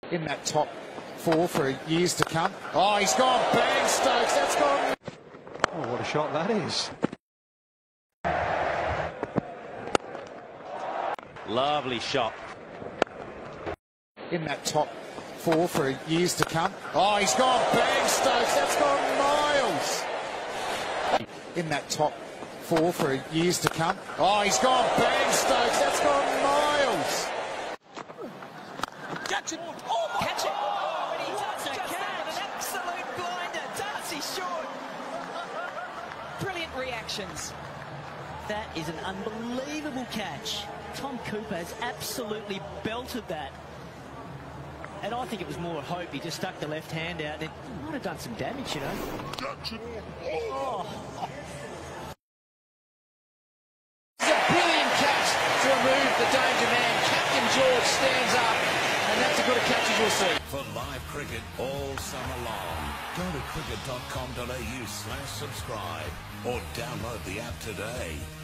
in that top four for years to come. Oh, he's gone bang, Stokes. That's gone. Oh, what a shot that is. Lovely shot. In that top four for years to come. Oh, he's gone bang, Stokes. That's gone miles. In that top four for years to come. Oh, he's gone bang, Stokes. That's gone miles. Catch it. Oh, catch it. Oh, and he does just that with an absolute blinder. Darcy short. Brilliant reactions. That is an unbelievable catch. Tom Cooper has absolutely belted that. And I think it was more hope. He just stuck the left hand out and it might have done some damage, you know. Oh. It's a brilliant catch to remove the danger man. Captain George stands up, and that's as good a catch as you'll see. For live cricket all summer long, go to cricket.com.au/subscribe or download the app today.